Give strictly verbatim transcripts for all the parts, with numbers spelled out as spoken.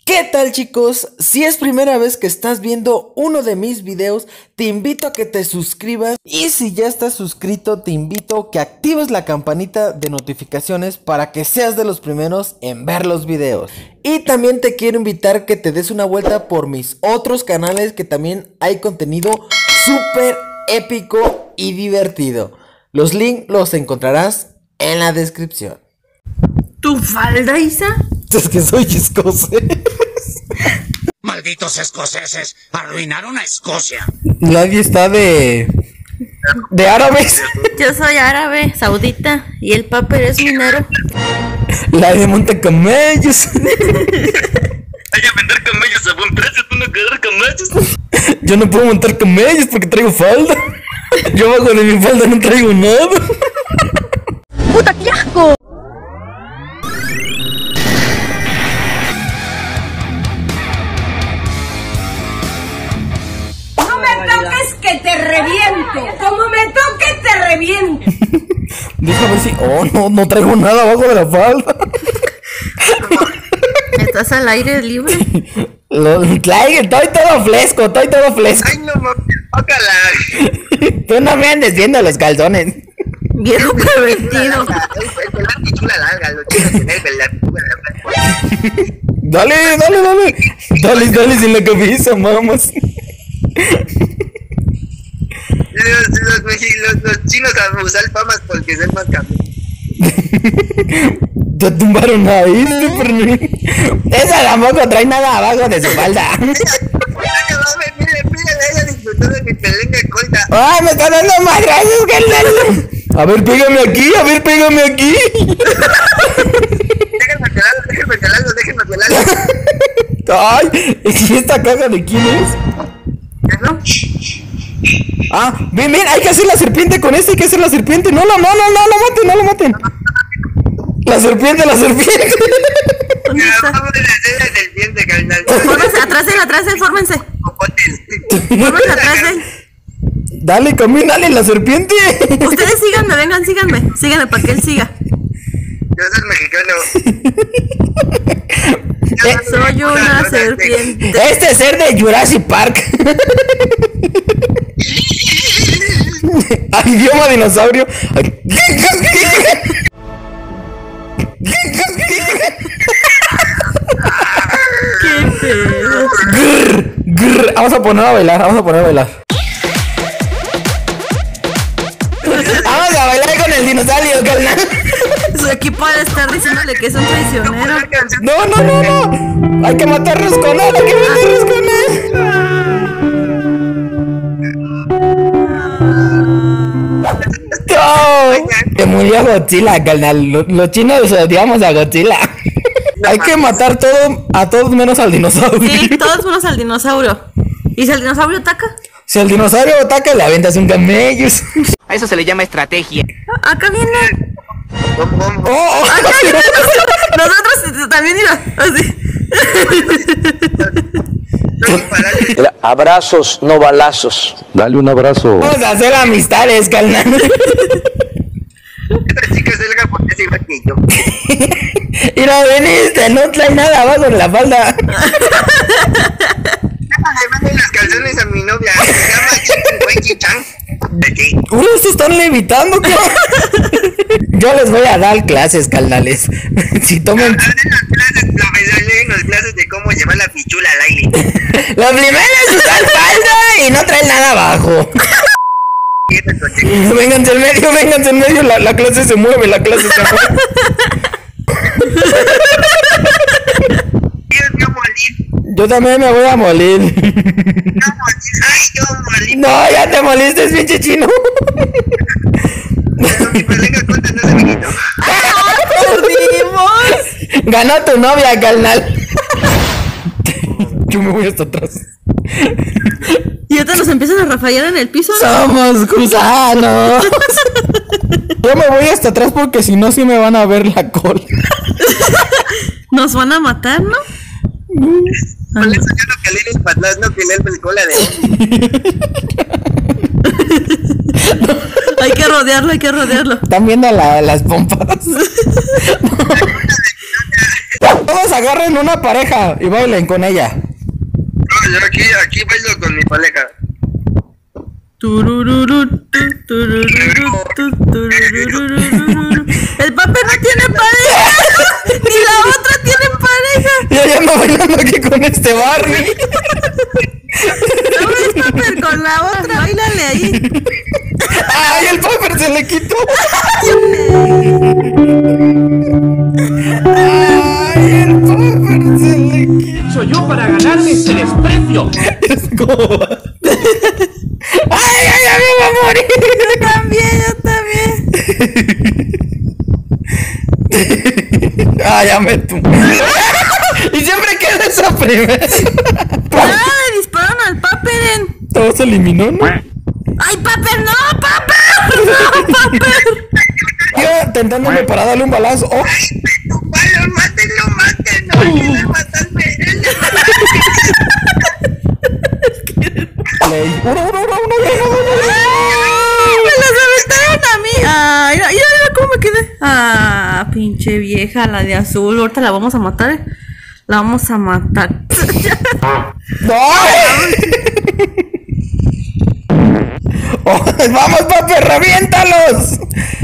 ¿Qué tal, chicos? Si es primera vez que estás viendo uno de mis videos, te invito a que te suscribas. Y si ya estás suscrito, te invito a que actives la campanita de notificaciones para que seas de los primeros en ver los videos. Y también te quiero invitar a que te des una vuelta por mis otros canales, que también hay contenido súper épico y divertido. Los links los encontrarás en la descripción. ¿Tu falda, Isa? Es que soy escocés. Malditos escoceses, arruinaron a Escocia. Nadie está de... de árabes. Yo soy árabe, saudita, y el papel es minero. La de Montecamellos. Hay que vender camellos a buen precio, tú no querer camellos. Yo no puedo montar camellos porque traigo falda. Yo bajo de mi falda no traigo nada. ¡Puta, qué asco! Que te reviento, como me toque te reviento. Déjame ver si... Oh, no, no traigo nada abajo de la falda. ¿Estás al aire libre? Lo traigo, estoy todo fresco, estoy todo fresco. Ay, no mames, ojalá. Tú no me andes viendo los calzones. Viejo pervertido. Dale, dale, dale. Dale, dale sin la cabeza, vamos. Los, los, los, los chinos abusan famas porque son más camiones. Te tumbaron ahí, super. Esa tampoco trae nada abajo de su falda. Mire, mire, ella disfrutó de mi pelenga colta. Ay, me está dando más gracias, carnal. A ver, pégame aquí, a ver, pégame aquí. Déjenme pelarlo, déjenme pelarlo, déjenme pelarlo. Ay, ¿y esta caja de quién es? ¿No? Ah, ven, ven, hay que hacer la serpiente con este, hay que hacer la serpiente. No, no, no, no, no, lo maten, no lo maten. La serpiente, la serpiente. ¿Dónde está? Vamos a hacer la serpiente, carnal. Fórmense, atrás de él, atrás de él, fórmense. Fórmense atrás de él. Dale, camínale, la serpiente. Ustedes síganme, vengan, síganme. Síganme para que él siga. Yo soy mexicano. Eh, Soy una serpiente. Este es ser de Jurassic Park. Ay, idioma dinosaurio. Ay. Qué pedo. Grr, grr. Vamos a poner a bailar, vamos a poner a bailar. Vamos a bailar con el dinosaurio, carnal. Su equipo ha de estar diciéndole que es un traicionero. No, no, no, no. Hay que matarlos con él, hay que matarlos con él. No. Se murió Godzilla, carnal. Los, los chinos odiamos a Godzilla. Hay que matar todo, a todos menos al dinosaurio. Sí, todos menos al dinosaurio. ¿Y si el dinosaurio ataca? Si el dinosaurio ataca, le aventas un camello. A eso se le llama estrategia. Acá viene. Oh, oh. Acá viene. Nosotros también, mira. Así. Era abrazos, no balazos. Dale un abrazo. Vamos a hacer amistades, carnal. Esta chica es delga porque es igual que yo. Mira, veniste, no trae nada abajo de la falda. Le mando las calzones a mi novia. Se llama Chicken Chan. Uy, estos están levitando, ¿qué? Yo les voy a dar clases, carnales. Si toman... Hacen las clases, profesor, leen las clases de cómo llevar la pichula al aire. Lo primero es usar falda y no traer nada abajo. Vénganse en medio, vénganse en medio. La, la clase se mueve, la clase se mueve. Dios, yo morí. Yo también me voy a morir. No morí. Ay, yo morí. No, ya te moliste, pinche chino. Pero mi pelenga colta no se me quitó. ¡Perdimos! Ganó tu novia, carnal. Yo me voy hasta atrás. Y ahorita nos empiezan a rafallar en el piso, ¿no? Somos gusanos. Yo me voy hasta atrás porque si no, sí me van a ver la cola. Nos van a matar, ¿no? Por eso yo no calé el patas, no calé el cola de Hay que rodearlo, hay que rodearlo. Están viendo la, las pompas. Vamos a agarren una pareja y bailen con ella. No, yo aquí, aquí bailo con mi pareja. Turururu, tu, turururu, tu, turururu. El Paper no tiene pareja. Ni la otra tiene pareja. Ya ya ando bailando aquí con este Barney. No ves, Paper, con la otra. Báilale ahí. Ay, el Paper se le quitó. Ay, el Paper se le quitó. Soy yo para ganarme este desprecio. Es como... Ay, ay, ay, me voy a morir. Yo también, yo también. Ah, ya me tumbé. Y siempre queda esa primera. Ah, le dispararon al Paper. En... Todo se eliminó, ¿no? ¡Ay, Paper, no, Paper! ¡No, Paper! Yo intentándome para darle un balazo. Oh. ¡Vale, mátenlo, mátenlo! ¡Quieren matarme! Play. Uno, uno, uno, uno, uno, ¡Me las aventaron a mí! ¡Ay, mira, mira, mira cómo me quedé! ¡Ah, pinche vieja, la de azul! Ahorita la vamos a matar, ¿eh? La vamos a matar. ¡No! Oh, ¡vamos, papi! ¡Reviéntalos!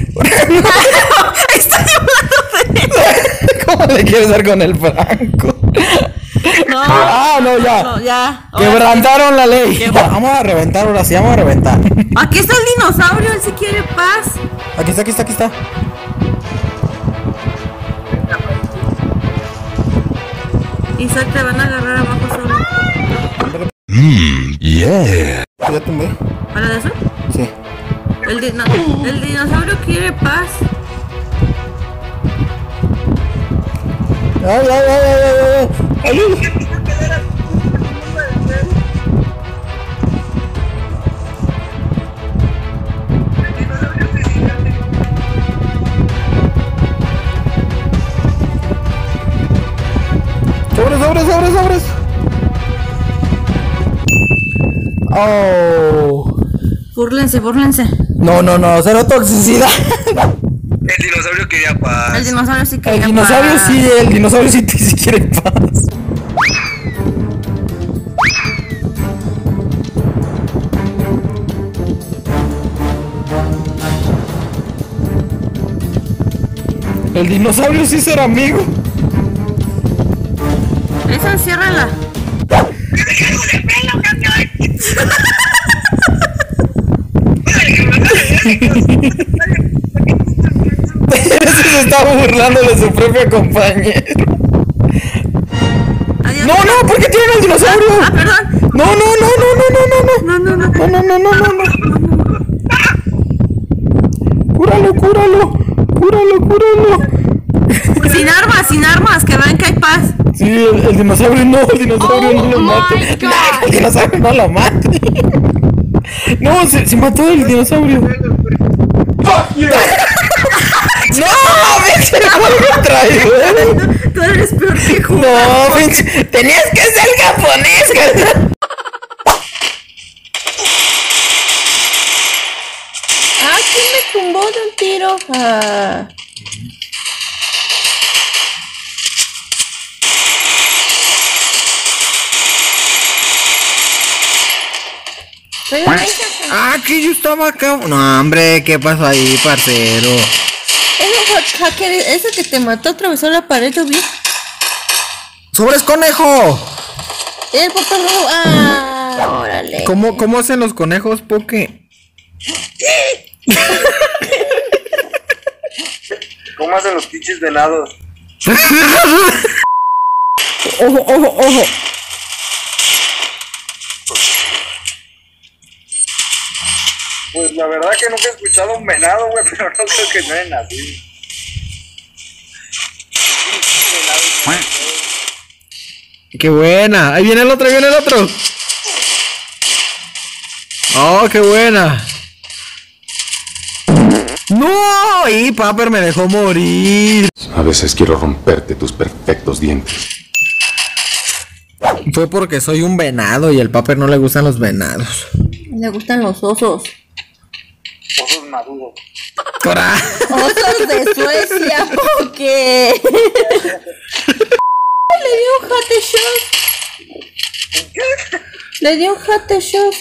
¡Estoy hablando de él! ¿Cómo le quieres dar con el Franco? No, Ah, no, ya. no, ya. Quebrantaron la ley. Qué Vamos a reventar ahora sí, vamos a reventar. Aquí está el dinosaurio, él sí quiere paz. Aquí está, aquí está, aquí está. Isaac, te van a agarrar abajo solo. Mmm, yeah. ¿Ya tumbé? ¿Para de eso? Sí. El, dino el dinosaurio quiere paz. Ay, ay, ay, ay, ay, ay. Ay. Sobres, sobres, sobres, sobres. Oh. Búrlense, búrlense. No, no, no, cero toxicidad. El dinosaurio quería paz. El dinosaurio sí quería El dinosaurio paz. sí, el dinosaurio sí, sí quiere paz. El dinosaurio sí será amigo. Esa enciérrala. Ese se estaba burlando de su propio compañero. Adiós. No, no, ¿por qué tienen al dinosaurio? Ah, perdón. No, no, no, no, no, no, no, No, no, no. no, no, no, no, no, no. Cúralo, cúralo, cúralo, cúralo. Sin armas, sin armas, que vean que hay paz. Sí, el, el dinosaurio no, el dinosaurio Oh no lo my mate. God. El dinosaurio no lo mate. No, se, se mató el dinosaurio. ¡Fuck you! ¡No! ¡Pinche juego traidor! Tú eres peor que Juan. No, pinche. Tenías que ser japonés, ¿verdad? Ah, ¿quién me tumbó de un tiro? Ah. Ah, que yo estaba acá. No, hombre, ¿qué pasó ahí, parcero? Ese hacker, ese que te mató atravesó la pared, yo vi. ¡Sobres, conejo! El papá rojo. Ah, órale. ¿Cómo, cómo hacen los conejos, Poke? ¿Cómo hacen los pinches venados? ¡Ojo, ojo, ojo! Pues la verdad que nunca he escuchado un venado, güey, pero no creo que no es así. ¡Qué buena! ¡Ahí viene el otro, ahí viene el otro! ¡Oh, qué buena! ¡No! Y Paper me dejó morir. A veces quiero romperte tus perfectos dientes. Fue porque soy un venado y al Paper no le gustan los venados. Le gustan los osos. Osos maduros. ¡Cora! Osos de Suecia, ¿por qué? dio un hate shot. Le dio un hate shot.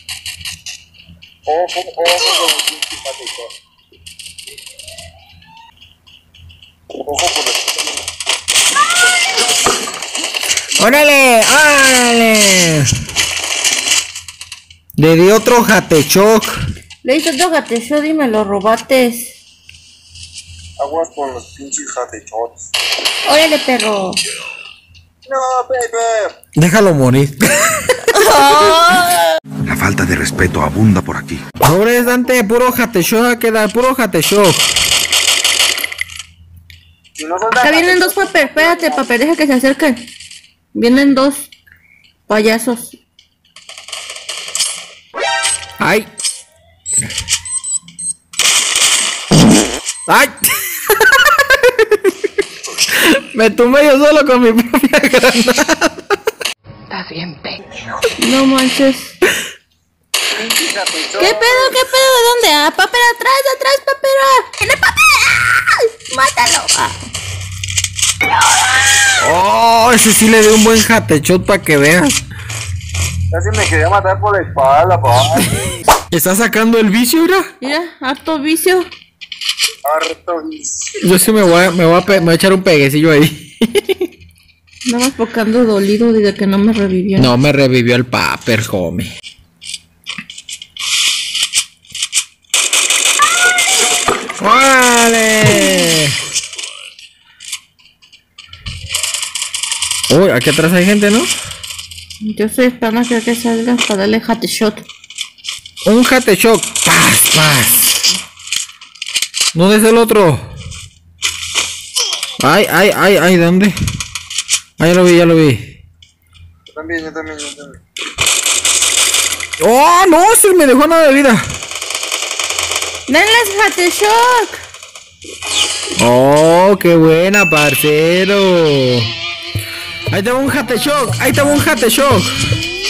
Ojo, ojo con el pinche hate shot. Ojo con el... ¡Órale! ¡Órale! Le di otro hate shock. Le hice otro hate shot y me lo robates. Aguas con los pinches hate shots. Órale, perro. No, baby. Déjalo morir. La falta de respeto abunda por aquí. Sobres, Dante, puro hate shock, queda puro hate shock. Si no son Acá vienen dos papel, espérate, papel, deja que se acerquen. Vienen dos payasos. ¡Ay! ¡Ay! Me tumbé yo solo con mi propia granada. Estás bien pendejo. No manches. ¿Qué pedo? ¿Qué pedo? ¿De dónde? Ah, papel atrás, atrás, papel. ¡Tiene papel! ¡Ay! ¡Mátalo! Ah. Oh, ese sí le dio un buen hate shot para que veas. Casi me quería matar por la espalda, papá. ¿Está sacando el vicio, mira? Mira, harto vicio. Harto vicio. Yo sí me voy a, me voy a, pe- me voy a echar un peguecillo ahí. Nada más porque ando dolido desde que no me revivió. No me revivió el paper, homie. ¡Vale! Uy, aquí atrás hay gente, ¿no? Yo estoy esperando a que salgan para darle hate shot. Un hate shock. Paz, paz. ¿Dónde es el otro? Ay, ay, ay, ay, ¿dónde? Ah, ya lo vi, ya lo vi. Yo también, yo también, yo también. ¡Oh, no! Se me dejó nada de vida. ¡Denles hate shot! ¡Oh, qué buena, parcero! Ahí te va un hate shock, ahí te va un hate shock.